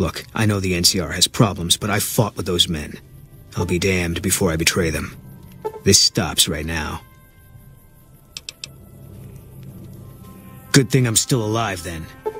Look, I know the NCR has problems, but I fought with those men. I'll be damned before I betray them. This stops right now. Good thing I'm still alive, then.